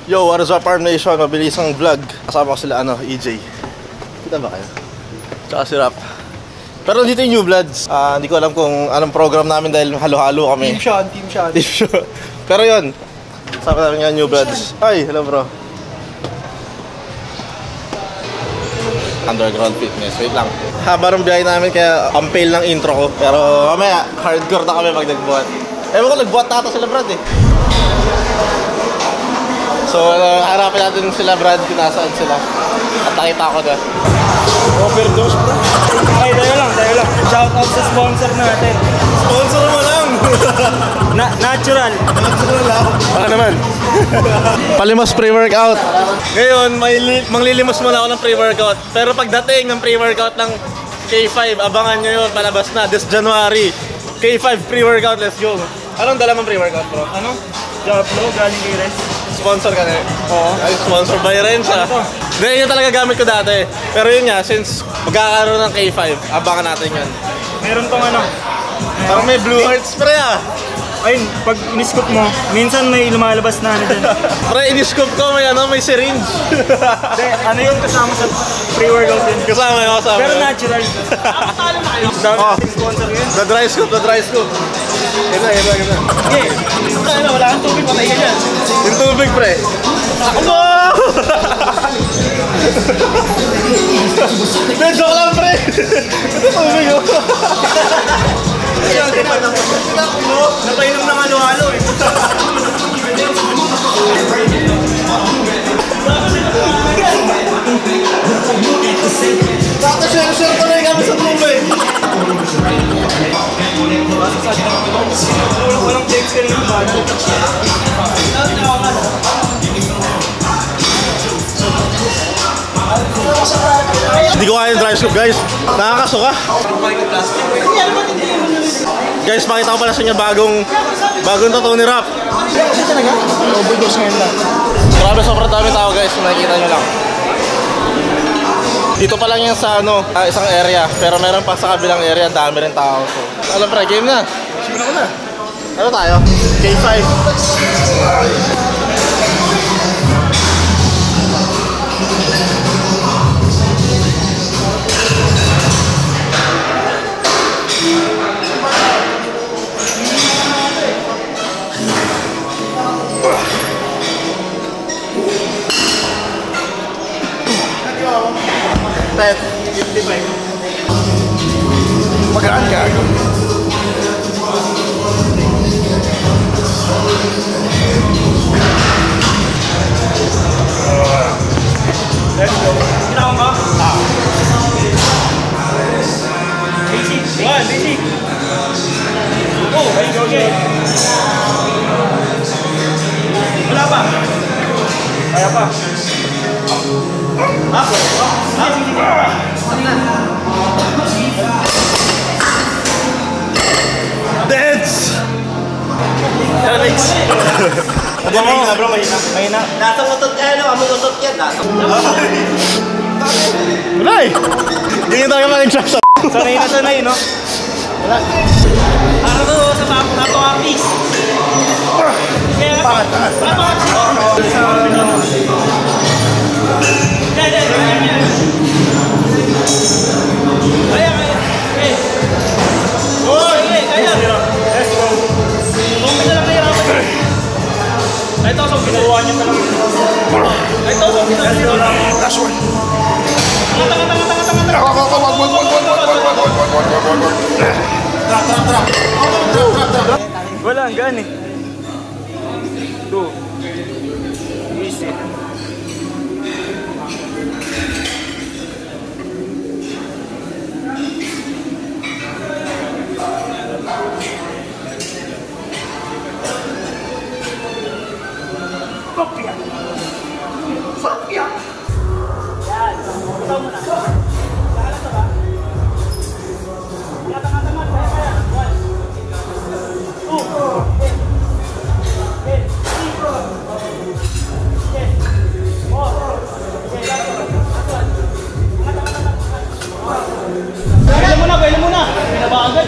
Yo, what is up, Arm Nation? Mabilisang vlog. Kasama ko sila, EJ. Kita ba kayo? Tsaka si Rap. Pero dito yung New Bloods. Hindi ko alam kung anong program namin dahil halo-halo kami. Team Sean. Pero yun, kasama namin nga New Bloods. Ay, hello bro. Underground Fitness. Wait lang. Haba ng biyahe namin kaya ang fail ng intro ko. Pero mamaya, hardcore na kami pag nagbuhat. Ewan ko, nagbuhat na ata sila Brad eh. So, harapin natin sila Brad kung nasaan sila. At nakita ko na. Overdose bro. Ay, tayo lang. Shout out sa sponsor natin. Sponsor mo lang! Natural. Natural lang. Baka naman. Palimos pre-workout. Ngayon, manglilimos muna ako ng pre-workout. Pero pagdating ng pre-workout ng K5, abangan nyo yun, palabas na this January. K5 pre-workout, let's go. Anong dala mong pre-workout bro? Ano? Jablo, galing kay Res. Sponsor ka na eh. Oo. Ay, sponsor by Renza. Hindi, yun talaga gamit ko dati. Pero yun nga, since magkakaroon ng K5, abangan natin yun. Meron tong Parang may blue heart spray ah. Ayun, pag in-scoop mo, minsan may lumalabas na dyan. Pero in-scoop ko, may syringe. Ano yung kasama sa pre-workout din? Kasama yun. Pero natural. Nakapatalo na kayo. Dami natin sponsor yun. The dry scoop. Yun na. Okay. Wala kang tubig, patay ka dyan. Yung tubig pre. Ako mo! Medyo ko lang pre. Ito tubig oh. Napainom ng halo-halo eh. Sakto share ko rin kami sa tubig. Walang text ka rin yung bago. Hindi ko kaya yung dry scoop guys. Nakakasuka. Guys, makita ko pala sa inyo bagong tattoo ni Rap. Overdose ngayon lang. Grabe, sobrang dami tao guys, nakikita nyo lang. Dito pa lang yan sa isang area, pero meron pa sa kabilang area, dami rin tao. So, alam pre, game na. Simula ko na. Ano tayo? K5. Ted, 55. Magaan ka. Let's go. Ginawa mo? Basic. Basic. Oh, okay. Wala pa. Kaya pa. Deads! Alex! Mahina bro, mahina. Nasa utot ka, among utot yan. Wala eh! Hindi tayo mag-extract sa Sanay, no? wala. Ano to, sa mga apis? Bakit? Ito, so ginawa niya pa lang. Ito, so ginawa niya pa lang. Last one. Trap. Wala, ang gaan eh. 2. Easy. Sofia. Yan. Ito mo na. Nakalat ba? Tanga-tanga. Kaya. 1. 2. Kailan muna. Pinabaagad.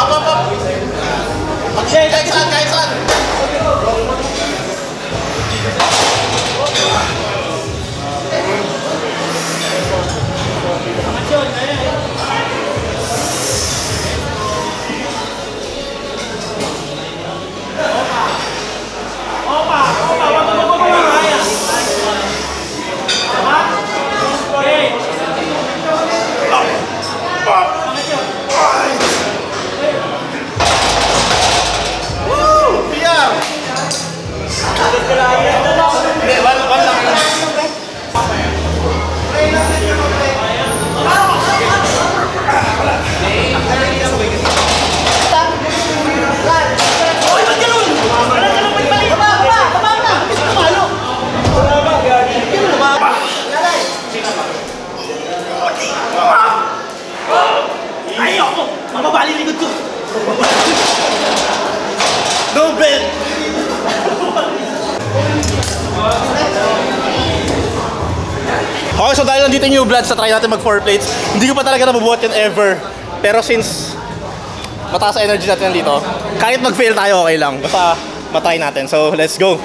Kahit saan. Okay, so dahil nandito yung new bloods, try natin mag 4 plates. Hindi ko pa talaga nabubuhat yun ever. Pero since mataas energy natin dito, kahit mag-fail tayo, okay lang. Basta matry natin. So, let's go.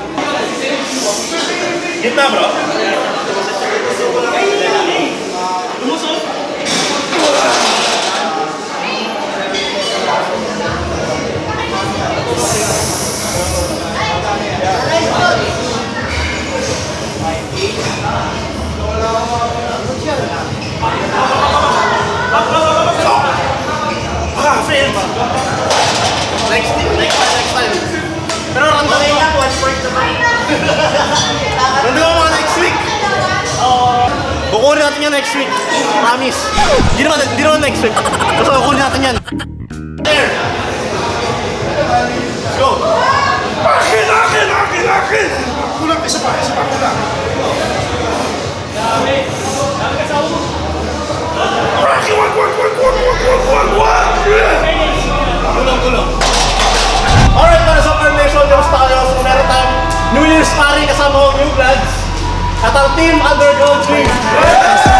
Gitna, bro. Next time. Pero randamin ka, 1 point naman. Randamin mo mga next week. Kukunin natin yan next week. Promise. Hindi naman next week. Basta kukunin natin yan. There. Let's go. Akin! Kulang, isa pa, kulang. Dami kasama mo. Kulong. Alright, para sa formation, kamusta kayo? So meron tayong New Year's party kasama ko, New Bloods. At ang team Underground Dream.